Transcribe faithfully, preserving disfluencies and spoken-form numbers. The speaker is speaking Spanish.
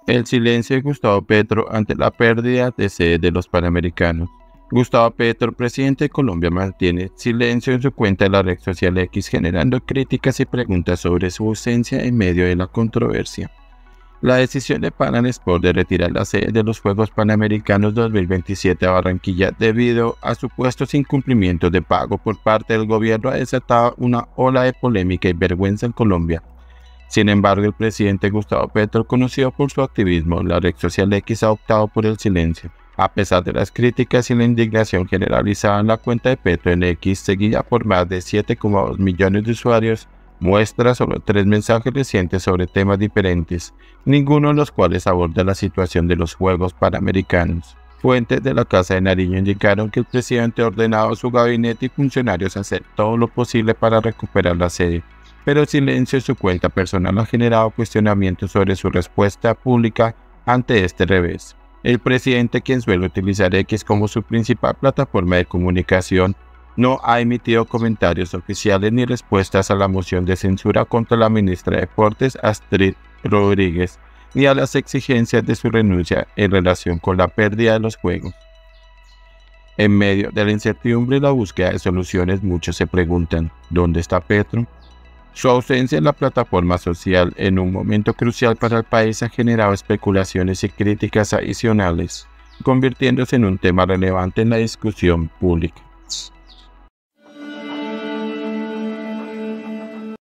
El silencio de Gustavo Petro ante la pérdida de sede de los Panamericanos. Gustavo Petro, presidente de Colombia, mantiene silencio en su cuenta de la red social X, generando críticas y preguntas sobre su ausencia en medio de la controversia. La decisión de Pan Am Sport de retirar la sede de los Juegos Panamericanos dos mil veintisiete a Barranquilla debido a supuestos incumplimientos de pago por parte del gobierno ha desatado una ola de polémica y vergüenza en Colombia. Sin embargo, el presidente Gustavo Petro, conocido por su activismo, la red social X ha optado por el silencio. A pesar de las críticas y la indignación generalizada, la cuenta de Petro en X, seguida por más de siete coma dos millones de usuarios, muestra solo tres mensajes recientes sobre temas diferentes, ninguno de los cuales aborda la situación de los Juegos Panamericanos. Fuentes de la Casa de Nariño indicaron que el presidente ha ordenado a su gabinete y funcionarios hacer todo lo posible para recuperar la sede, pero el silencio en su cuenta personal ha generado cuestionamientos sobre su respuesta pública ante este revés. El presidente, quien suele utilizar X como su principal plataforma de comunicación, no ha emitido comentarios oficiales ni respuestas a la moción de censura contra la ministra de Deportes, Astrid Rodríguez, ni a las exigencias de su renuncia en relación con la pérdida de los Juegos. En medio de la incertidumbre y la búsqueda de soluciones, muchos se preguntan, ¿dónde está Petro? Su ausencia en la plataforma social en un momento crucial para el país ha generado especulaciones y críticas adicionales, convirtiéndose en un tema relevante en la discusión pública.